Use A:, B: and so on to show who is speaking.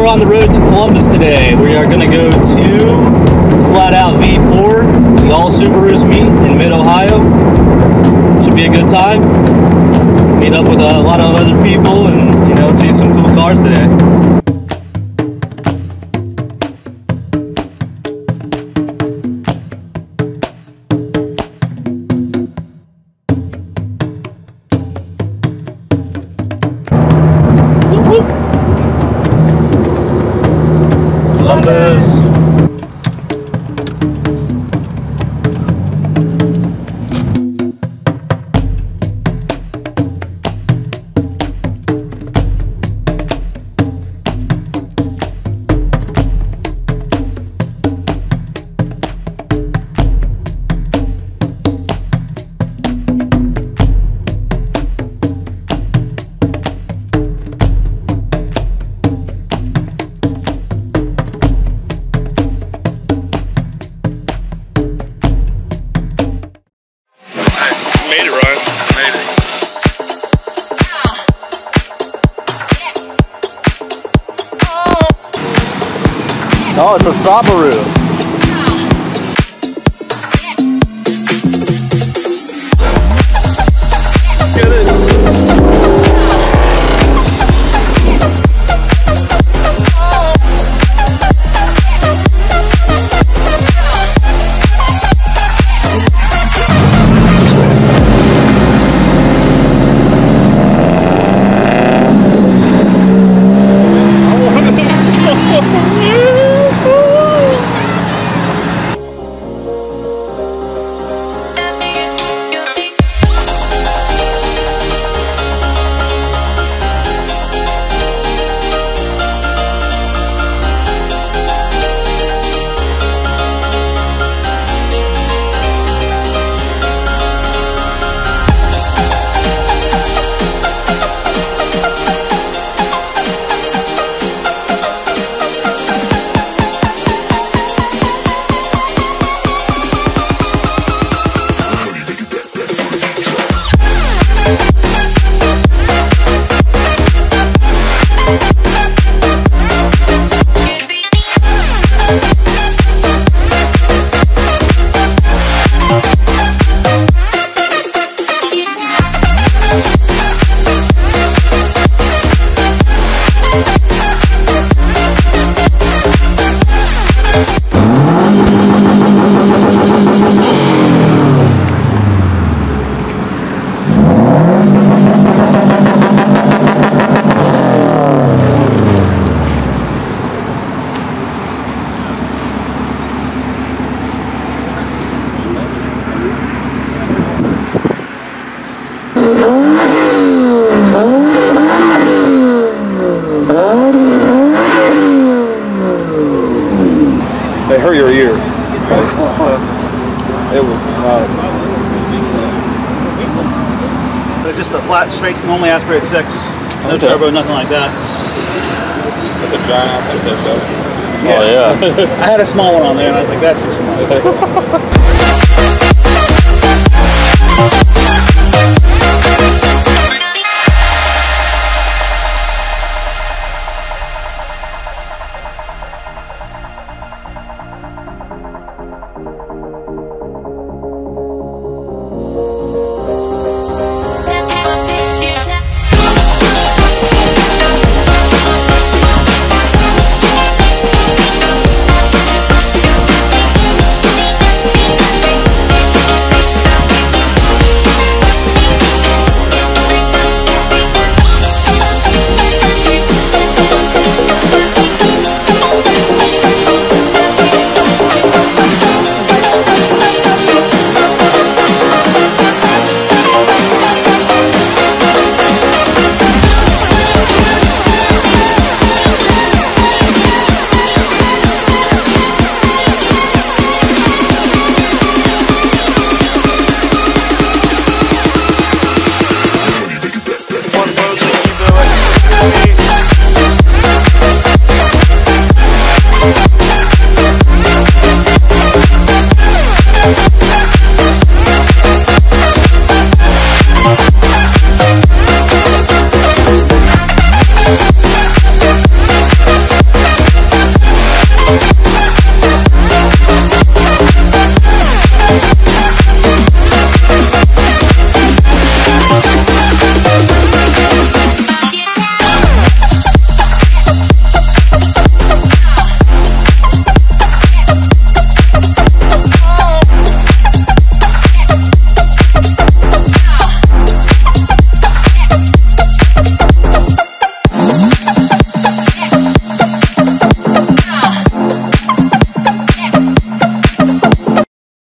A: on the road to Columbus today. We are going to go to Flat Out V4, the All Subarus meet in Mid-Ohio. Should be a good time. Meet up with a lot of other people and, you know, see some cool cars today. Columbus.
B: Made it, Ryan. Made it.
A: Oh, it's a Subaru.
B: Get it.
C: They hurt your ears. It was
A: It's just a flat, straight, normally aspirated 6. No
C: Okay.
A: turbo, nothing like that.
C: That's a giant ass like that though.
A: Oh yeah. I had a small one on there and I was like, that's too small.